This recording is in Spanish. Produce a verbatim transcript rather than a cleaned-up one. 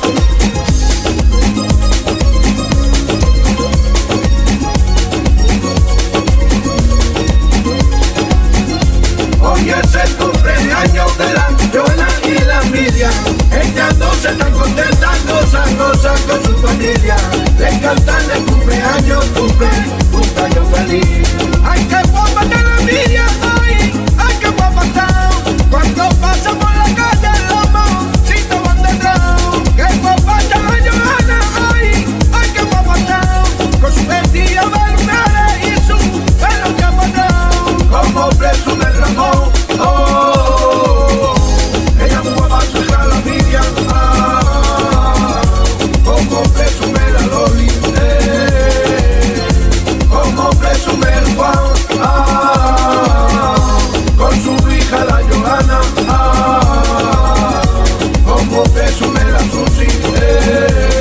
Hoy es el cumpleaños de la Joana y la Miriam. Ellas dos están contentas, gozan, gozan con su familia. Le cantan el cumpleaños, cumple, cumpleaños feliz. Ay, qué guapa está la Miriam, ay, ay, qué guapa está. Cuando pasa por la calle, los moncitos van detrás. Qué guapa está la Joana, ay, ay, qué guapa está. Con su vestido de lunares y su pelo que va atrás. Como presume el Ramón, oh, ella muy guapa, su hija la Miriam, ah, como presume la Loli, eh, como presume el Juan, ah, con su hija la Joana, ah, como presume la Susi, eh.